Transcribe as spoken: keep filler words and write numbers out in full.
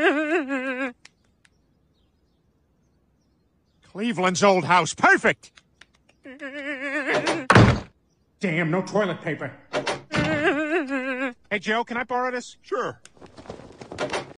Cleveland's old house. Perfect! Damn, no toilet paper. Hey, Joe, can I borrow this? Sure.